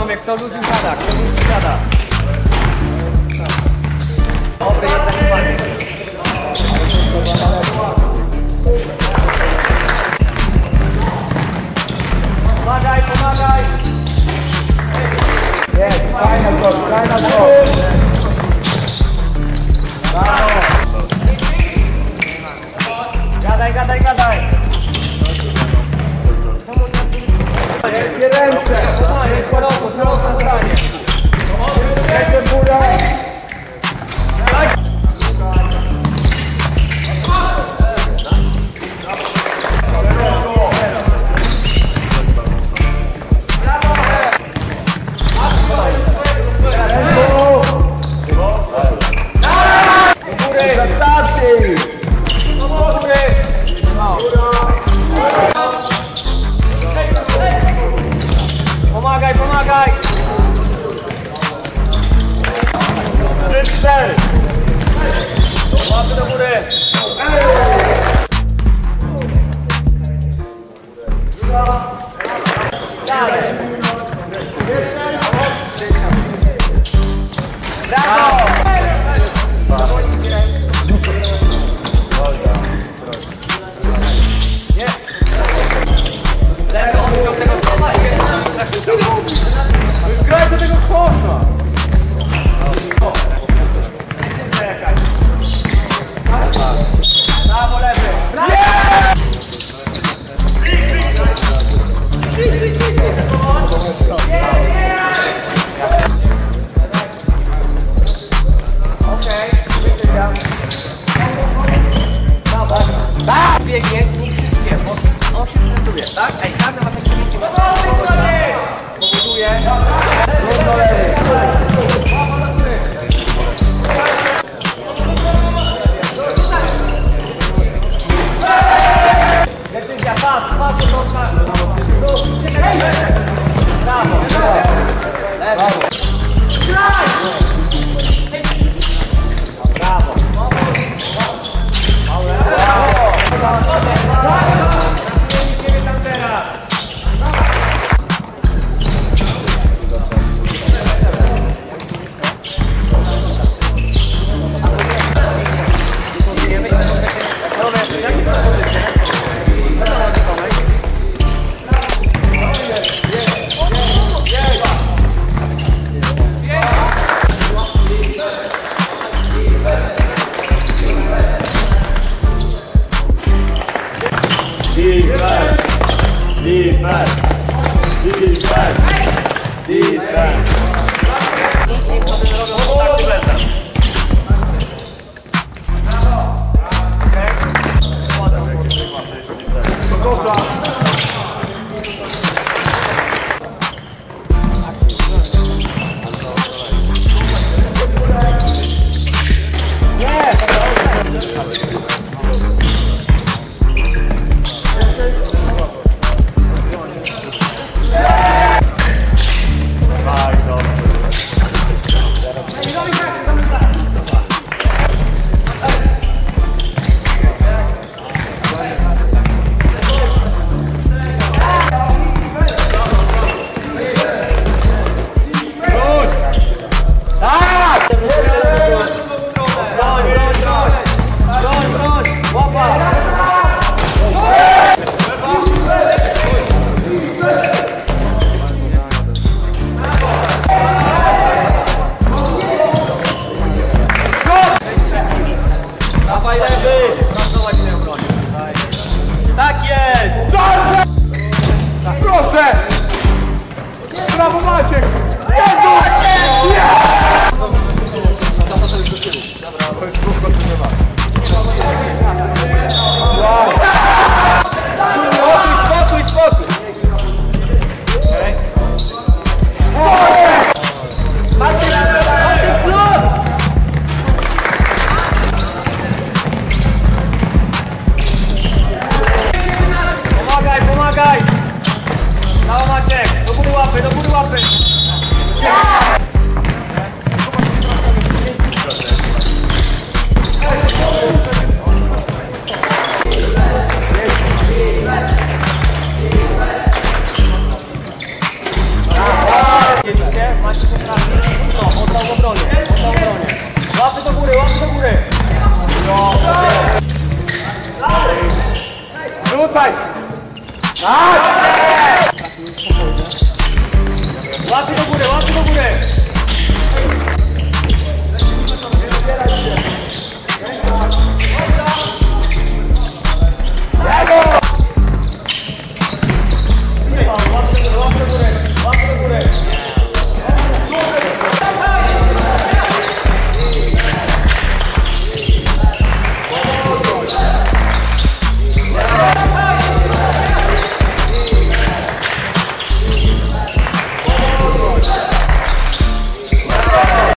panowie, kto ludzi siada, kto ludzi siada. Dobry, jest zakrywany. Pomagaj, pomagaj! Jest, fajna to, fajna to! Brawo! Gadaj, gadaj, gadaj! Wielkie ręce! Jest szeroko stanie! Ręce w górę! Pomagaj, pomagaj! 3-4! Łapy do góry! Dalej! Brawo! Nie! Lewo, do tego stopa i Graj do tego kosza! Brawo, lewy! Okej, wyciągam. Brawo! Tak! Biegnie, nie krzyczcie, bo on się stresuje, tak? Ej, każdy ma takie biegnie. Powoduje. Do lewej! Decyzja, pas, do środka. Brawo, lewo. Brawo. Idziemy tam teraz. Tak jest! Dobrze! Proszę! Brawo Maciek! Jezu! Spokój, spokój! Pomagaj, pomagaj! Brawo Maciek! Do góry łapy, do góry łapy! Jedziecie, macie poprawić. No, oddał w obronie. Łapy do góry, łapy do góry. No, Rzucaj! łapy do góry, łapy do góry.